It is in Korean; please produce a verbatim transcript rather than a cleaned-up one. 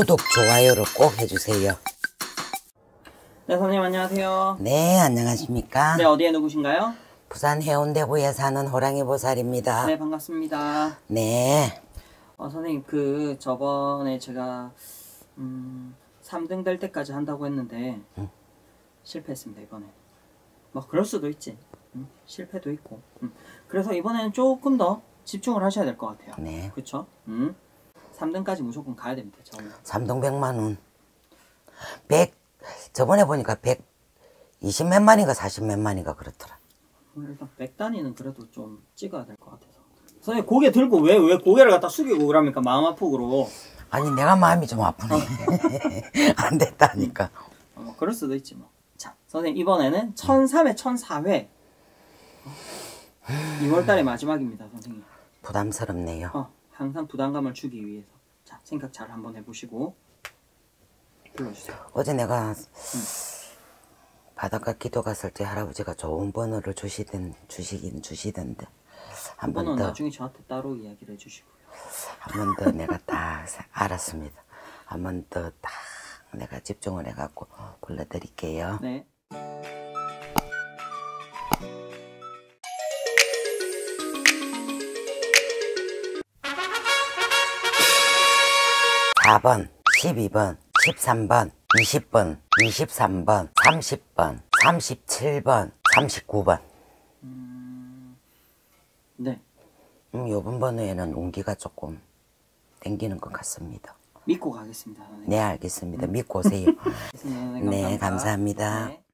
구독, 좋아요를 꼭 해주세요. 네, 선생님 안녕하세요. 네, 안녕하십니까. 네, 어디에 누구신가요? 부산 해운대구에 사는 호랑이 보살입니다. 네, 반갑습니다. 네. 어, 선생님, 그 저번에 제가 음, 삼 등 될 때까지 한다고 했는데 응. 실패했습니다, 이번에. 뭐 그럴 수도 있지. 음, 실패도 있고. 음. 그래서 이번에는 조금 더 집중을 하셔야 될 것 같아요. 네. 그쵸? 음. 삼 등까지 무조건 가야 됩니다, 저는. 삼동 백만 원. 백, 저번에 보니까 백이십 몇 만인가 사십 몇 만인가 그렇더라. 음, 일단 백 단위는 그래도 좀 찍어야 될 것 같아서. 선생님, 고개 들고 왜, 왜 고개를 갖다 숙이고 그럽니까? 마음 아프고. 아니, 내가 마음이 좀 아프네. 안 됐다니까. 어, 뭐 그럴 수도 있지 뭐. 자, 선생님 이번에는 천삼 회, 천사 회. 어, 이월달의 마지막입니다, 선생님. 부담스럽네요. 어, 항상 부담감을 주기 위해서. 자, 생각 잘 한번 해보시고 불러주세요. 어제 내가 음. 바닷가 기도 갔을 때 할아버지가 좋은 번호를 주시던, 주시긴 주시던데. 한 번 번호는 더, 나중에 저한테 따로 이야기를 해주시고요. 한 번 더 내가 다 알았습니다. 한 번 더 딱 내가 집중을 해갖고 불러드릴게요. 네. 사 번, 십이 번, 십삼 번, 이십 번, 이십삼 번, 삼십 번, 삼십칠 번, 삼십구 번. 음, 네. 음, 요번 번호에는 운기가 조금 땡기는 것 같습니다. 믿고 가겠습니다, 선생님. 네, 알겠습니다. 믿고 오세요. 네, 네, 감사합니다. 네.